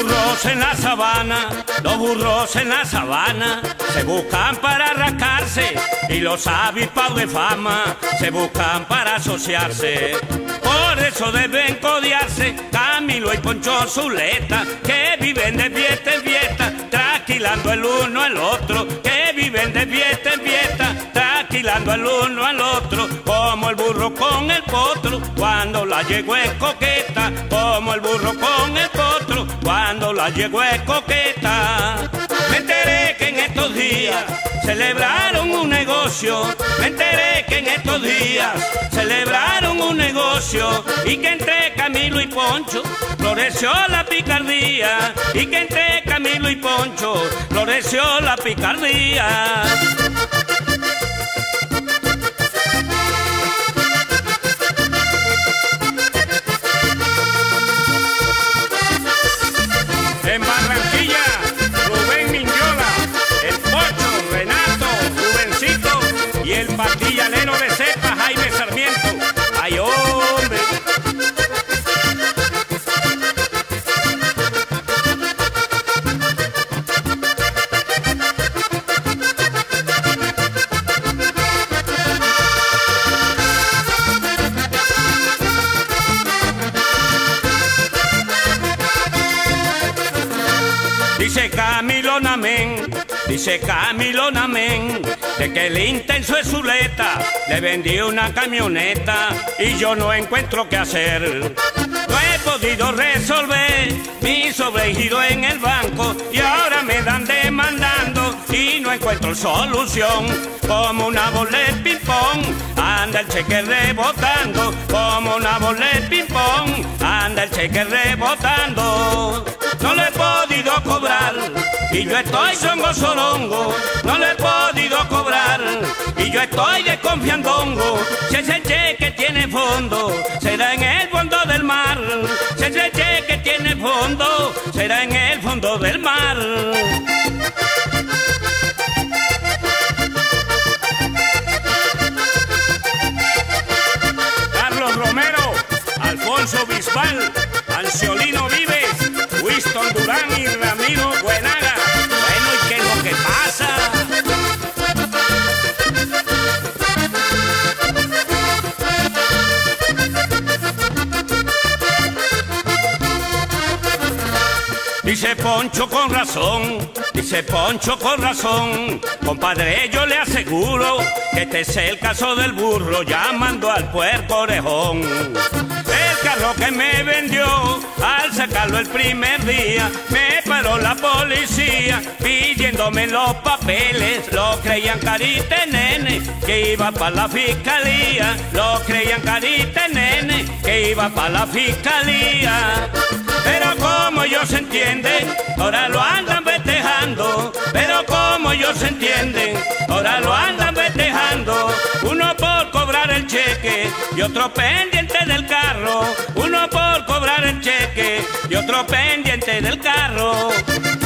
burros en la sabana, los burros en la sabana se buscan para rascarse y los avispados de fama se buscan para asociarse. Por eso deben codiarse Camilo y Poncho Zuleta, que viven de fiesta en fiesta, trasquilando el uno al otro, que viven de fiesta en fiesta, trasquilando el uno al otro, como el burro con el potro, cuando la yegua es coqueta, como el burro con el potro, cuando la yegua es coqueta. Me enteré que en estos días celebraron un negocio, me enteré que en estos días celebraron un negocio, y que entre Camilo y Poncho floreció la picardía, y que entre Camilo y Poncho floreció la picardía. En Barranquilla, Rubén Miñola, el Pocho, Renato, Rubencito y el pastillanero de cepa, Jaime Sarmiento. ¡Ay, hombre! Dice Camilo Namén, de que el intenso es Zuleta, le vendí una camioneta y yo no encuentro qué hacer. No he podido resolver mi sobregiro en el banco y ahora me dan demandando y no encuentro solución. Como una bola de ping-pong, anda el cheque rebotando, como una bola de ping-pong, anda el cheque rebotando. No lo he podido cobrar y yo estoy songo sorongo, no lo he podido cobrar y yo estoy desconfiandongo. Si ese cheque tiene fondo, será en el fondo del mar. Si ese cheque tiene fondo, será en el fondo del mar. Carlos Romero, Alfonso Bisbal, Anciolino Vives, Winston Durán y Ramiro Buenaga. Bueno, ¿y qué es lo que pasa? Dice Poncho con razón, dice Poncho con razón, compadre, yo le aseguro que este es el caso del burro llamando al puerco orejón. El carro que me vendió, al sacarlo el primer día, me paró la policía pidiéndome los papeles. Lo creían carita nene, que iba para la fiscalía. Lo creían carita nene, que iba para la fiscalía. Pero como ellos se entienden, ahora lo andan festejando. Pero como ellos se entienden, ahora lo andan festejando. Uno por cobrar el cheque y otro pendiente del carro. Uno por cobrar el cheque y otro pendiente del carro.